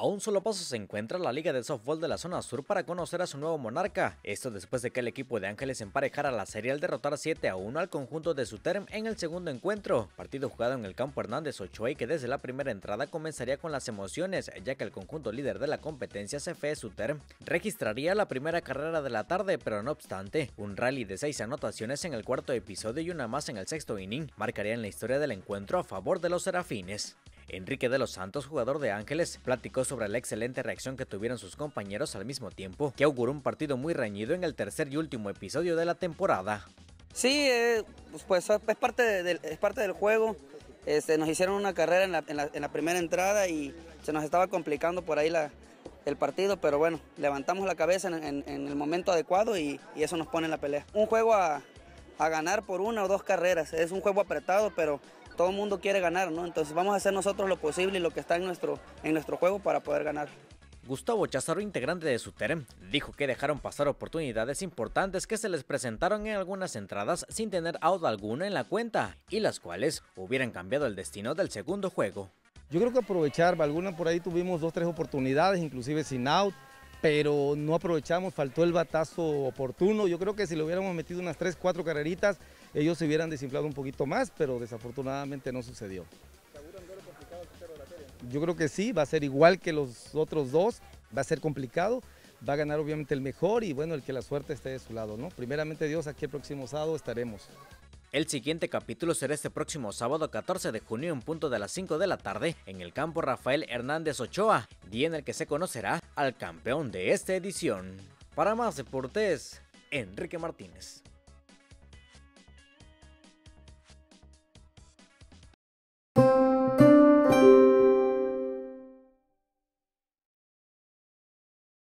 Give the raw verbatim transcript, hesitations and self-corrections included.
A un solo paso se encuentra la Liga de Softball de la Zona Sur para conocer a su nuevo monarca, esto después de que el equipo de Ángeles emparejara la serie al derrotar siete a uno al conjunto de Suterm en el segundo encuentro, partido jugado en el campo Hernández Ochoa y que desde la primera entrada comenzaría con las emociones, ya que el conjunto líder de la competencia C F E Suterm registraría la primera carrera de la tarde, pero no obstante, un rally de seis anotaciones en el cuarto episodio y una más en el sexto inning marcarían la historia del encuentro a favor de los Serafines. Enrique de los Santos, jugador de Ángeles, platicó sobre la excelente reacción que tuvieron sus compañeros al mismo tiempo, que auguró un partido muy reñido en el tercer y último episodio de la temporada. Sí, eh, pues es parte, de, es parte del juego. Este, nos hicieron una carrera en la, en, la, en la primera entrada y se nos estaba complicando por ahí la, el partido, pero bueno, levantamos la cabeza en, en, en el momento adecuado y, y eso nos pone en la pelea. Un juego a, a ganar por una o dos carreras, es un juego apretado, pero todo el mundo quiere ganar, ¿no? Entonces vamos a hacer nosotros lo posible y lo que está en nuestro, en nuestro juego para poder ganar. Gustavo Cházaro, integrante de Suterm, dijo que dejaron pasar oportunidades importantes que se les presentaron en algunas entradas sin tener out alguno en la cuenta y las cuales hubieran cambiado el destino del segundo juego. Yo creo que aprovechar, alguna por ahí tuvimos dos, tres oportunidades, inclusive sin out, pero no aprovechamos, faltó el batazo oportuno. Yo creo que si le hubiéramos metido unas tres, cuatro carreritas, ellos se hubieran desinflado un poquito más, pero desafortunadamente no sucedió. Yo creo que sí, va a ser igual que los otros dos, va a ser complicado, va a ganar obviamente el mejor y bueno, el que la suerte esté de su lado, ¿no? Primeramente Dios, aquí el próximo sábado estaremos. El siguiente capítulo será este próximo sábado catorce de junio en punto de las cinco de la tarde en el campo Rafael Hernández Ochoa, día en el que se conocerá al campeón de esta edición. Para más deportes, Enrique Martínez.